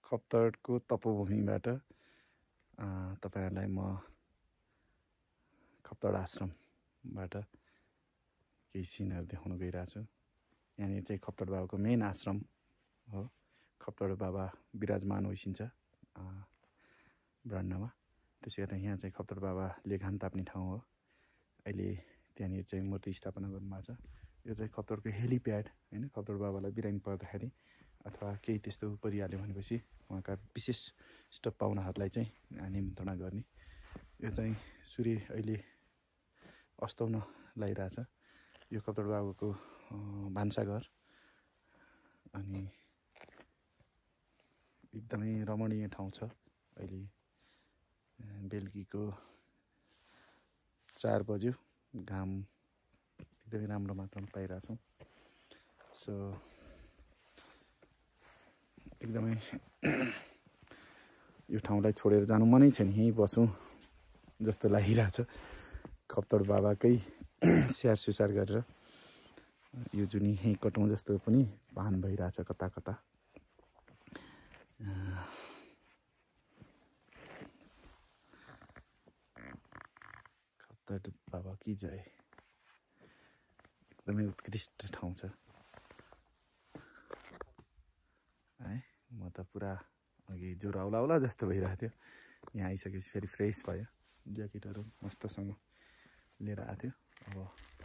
खप्तडको तपोभूमिबाट तपाईहरुलाई म खप्तड आश्रमबाट केही सिनहरु देखाउन गइरहेको छु। यहाँनिर चाहिँ खप्तड बाबाको मेन आश्रम हो। खप्तड बाबा विराजमान होइसिन्छ ब्रह्माण्डमा। त्यसैगरी यहाँ चाहिँ खप्तड बाबाले घाम ताप्ने ठाउँ हो। अहिले त्यहाँनिर चाहिँ मूर्ति स्थापना गर्नुभएको छ। यो चाहिँ खप्तडको हेलिप्याड हैन। खप्तड बाबालाई बिरामी पर्दाखेरि अथवा केही त्यस्तो परिहाल्यो भनेपछि उहाँका विशिष्ट पाहुनाहरूलाई चाहिँ निमन्त्रणा गर्ने। यो चाहिँ सूर्य अहिले अस्ताउन लागिरहेछ। यो खप्तड बाबाको भान्साघर अनि एकदमै रमणीय ठाउँ छ। अहिले बेलुकीको 4 बज्यो। घाम एकदमै राम्रो मात्रामा पाइरहेछौँ। सो एकदमै यो ठाउँलाई छोडेर जानु मनै छैन। यहीँ बसौँ जस्तो लागिरहेछ। खप्तड बाबाकै स्याहार सुसार गरेर यो जुन यहीँ कटौँ जस्तो पनि भान भइरहेछ कता कता। खप्तड बाबा की जय। एकदमै उत्कृष्ट ठाउँ छ है। म त पुरा अघि ज्वरो आउला जस्तो भइरहेको थियो। यहाँ आइसकेपछि फेरि फ्रेस भयो। ज्याकेटहरू मस्तसँग लिएर आएको थियो। अब